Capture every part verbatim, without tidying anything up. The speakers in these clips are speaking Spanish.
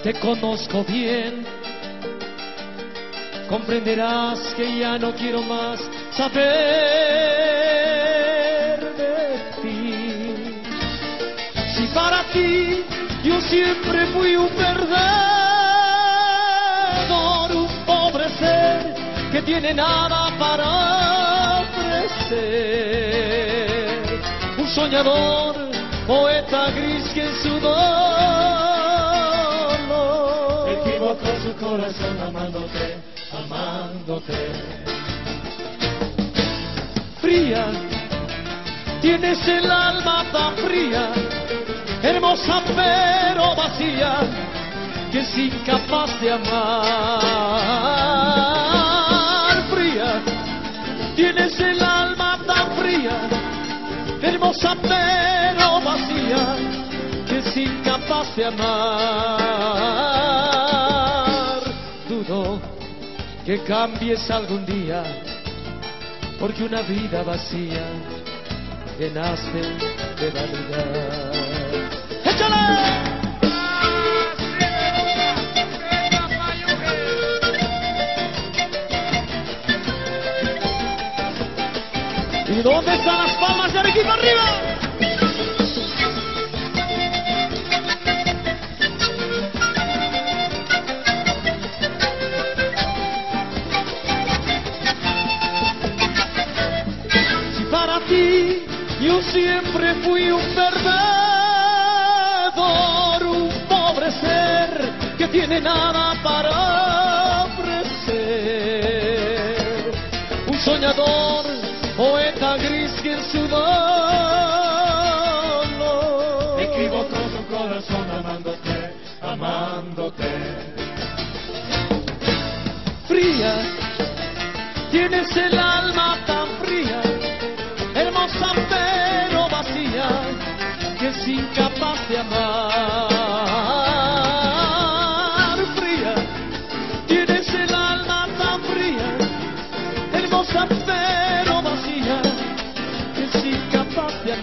te conozco bien, comprenderás que ya no quiero más saber de ti. Si para ti yo siempre fui un perdedor, un pobre ser que tiene nada para ofrecer, un soñador, poeta gris que en su dolor equivocó su corazón amándote, amándote. Fría, tienes el alma tan fría, hermosa pero vacía, que es incapaz de amar. Fría, tienes el alma tan fría, hermosa pero vacía, que es incapaz de amar. Dudo que cambies algún día, porque una vida vacía llenaste de vanidad. ¡Échale! ¿Y dónde están las palmas de Arequipa arriba? Si para ti yo siempre fui un perdedor, un pobre ser que tiene nada para ofrecer, un soñador, poeta gris que en su dolor equivocó su corazón amándote, amándote. Fría, tienes el alma tan fría, hermosa pero vacía, que es incapaz de amar. Fría, tienes el alma tan fría, hermosa pero vacía, que es incapaz de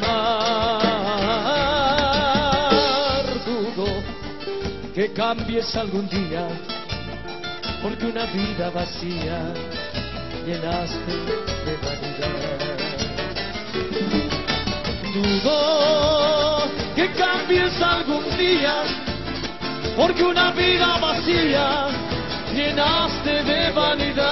amar. Dudo que cambies algún día, porque una vida vacía llenaste de vanidad. Dudo que cambies algún día, porque una vida vacía llenaste de vanidad.